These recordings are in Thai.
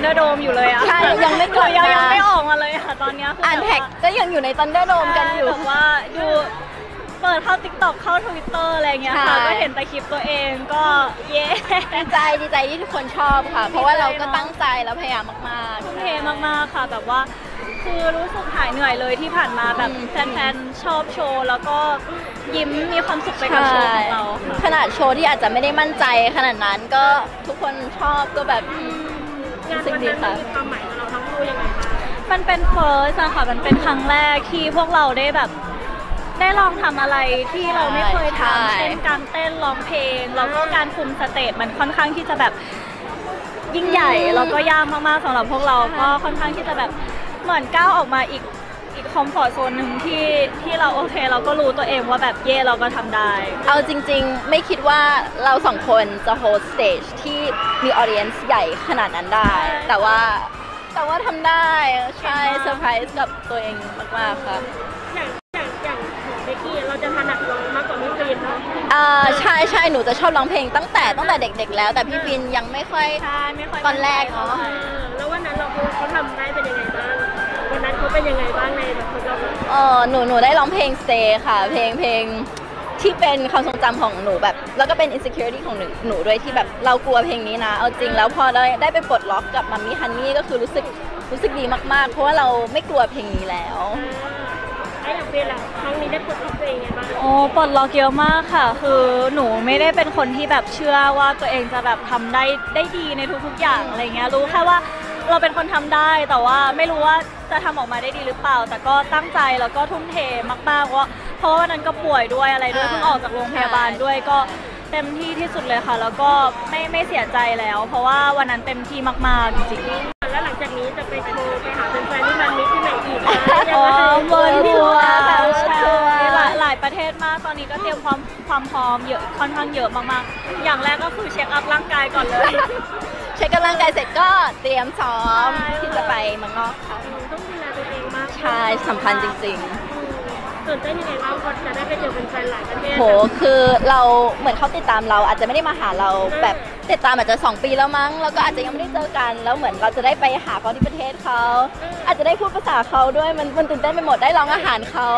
Thunderdome อยู่เลยอะใช่ยังไม่กลับมายังไม่ออกมาเลยค่ะตอนนี้อ่านแท็กก็ยังอยู่ใน Thunderdome กันอยู่แบบว่าดูเปิดเข้า TikTok เข้า Twitter อะไรเงี้ยค่ะก็เห็นแต่คลิปตัวเองก็เย้ดีใจที่ทุกคนชอบค่ะเพราะว่าเราก็ตั้งใจแล้วพยายามมากๆทุ่มเทมากๆค่ะแบบว่าคือรู้สึกหายเหนื่อยเลยที่ผ่านมาแบบแฟนๆชอบโชว์แล้วก็ยิ้มมีความสุขไปกับโชว์ของเราขนาดโชว์ที่อาจจะไม่ได้มั่นใจขนาดนั้นก็ทุกคนชอบก็แบบสิ่งดีค่ะมีความหมายกับเราทั้งคู่ยังไงคะมันเป็นเฟิร์สค่ะมันเป็นครั้งแรกที่พวกเราได้แบบได้ลองทำอะไรที่เราไม่เคยทำเช่นการเต้นร้องเพลงแล้วก็การคุมสเตจมันค่อนข้างที่จะแบบยิ่งใหญ่แล้วก็ยากมากๆสำหรับพวกเราก็ค่อนข้างที่จะแบบเหมือนก้าวออกมาอีกคอมฟอร์ตโซนหนึ่งที่เราโอเคเราก็รู้ตัวเองว่าแบบเย่เราก็ทำได้เอาจริงๆไม่คิดว่าเราสองคนจะโฮสต์สเตจที่มีออเดียนซ์ใหญ่ขนาดนั้นได้แต่ว่าทำได้ใช่เซอร์ไพรส์กับตัวเองมากๆค่ะอย่างของเบกกี้เราจะถนัดร้องมากกว่าพี่ฟินเนาะใช่หนูจะชอบร้องเพลงตั้งแต่เด็กๆแล้วแต่พี่ฟินยังไม่ค่อยตอนแรกเนาะแล้ววันนั้นเขาทำได้เป็นยังไงบ้างวันนั้นเขาเป็นยังไงบ้างในแบบคนเราหนูได้ร้องเพลง Stay ค่ะเพลงที่เป็นความทรงจำของหนูแบบแล้วก็เป็น insecurity ของหนูด้วยที่แบบเรากลัวเพลงนี้นะเอาจริงแล้วพอได้ไปปลดล็อกกับมัมมี่ฮันนี่ก็คือรู้สึกดีมากๆเพราะว่าเราไม่กลัวเพลงนี้แล้วอย่างเป็นล่ะครั้งนี้ได้ปลดล็อกตัวเองไงบ้างโอ้ปลดล็อกเยอะมากค่ะคือหนูไม่ได้เป็นคนที่แบบเชื่อว่าตัวเองจะแบบทำได้ดีในทุกๆอย่างอะไรเงี้ยรู้แค่ว่าเราเป็นคนทำได้แต่ว่าไม่รู้ว่าจะทำออกมาได้ดีหรือเปล่าแต่ก็ตั้งใจแล้วก็ทุ่มเทมากๆเพราะว่าวันนั้นก็ป่วยด้วยอะไรด้วยเพิ่งออกจากโรงพยาบาลด้วยก็เต็มที่ที่สุดเลยค่ะแล้วก็ไม่เสียใจแล้วเพราะว่าวันนั้นเต็มที่มากๆจริงๆแล้วหลังจากนี้จะไปโชว์ไปหาแฟนๆที่มันมีที่ไหนอีกเวิร์ลทัวร์หลายประเทศมากตอนนี้ก็เตรียมความพร้อมเยอะค่อนข้างเยอะมากๆอย่างแรกก็คือเช็คอัพร่างกายก่อนเลยเช็คกำลังกายเสร็จก็เตรียมซ้อมที่จะไปเมืองนอกค่ะต้องดูแลตัวเองมากใช่สำคัญจริงๆตื่นเต้นยังไงบ้างพอจะได้ไปเจอแฟนๆหลายประเทศโหคือเราเหมือนเขาติดตามเราอาจจะไม่ได้มาหาเราแบบติดตามอาจจะ2 ปีแล้วมั้งแล้วก็อาจจะยังไม่ได้เจอกันแล้วเหมือนเราจะได้ไปหาเขาที่ประเทศเขาอาจจะได้พูดภาษาเขาด้วยมันตื่นเต้นไปหมดได้ลองอาหารเขา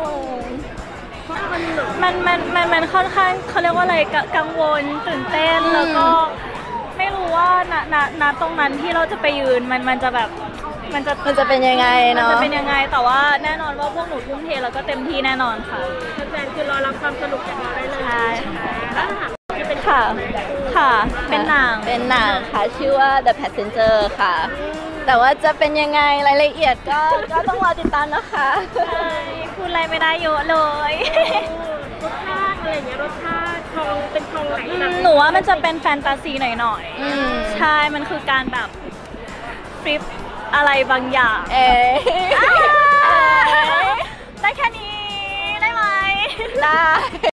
มันค่อนข้างเขาเรียกว่าอะไรกังวลตื่นเต้นแล้วก็ไม่รู้ว่าณตรงนั้นที่เราจะไปยืนมันจะแบบมันจะเป็นยังไงเนาะมันจะเป็นยังไงแต่ว่าแน่นอนว่าพวกหนูทุ่มเทแล้วก็เต็มที่แน่นอนค่ะแฟนคือรอรับความสนุกจากเราได้เลยใช่แล้วถามจะเป็นค่ะเป็นหนังค่ะชื่อว่า The Passenger ค่ะแต่ว่าจะเป็นยังไงรายละเอียดก็ต้องรอติดตามนะคะพูดอะไรไม่ได้เยอะเลยรสชาติอะไรเงี้ยรสชาติทองเป็นทองไหนหนูว่ามันจะเป็นแฟนตาซีหน่อยๆใช่มันคือการแบบฟลิปอะไรบางอย่างได้แค่นี้ได้ไหมได้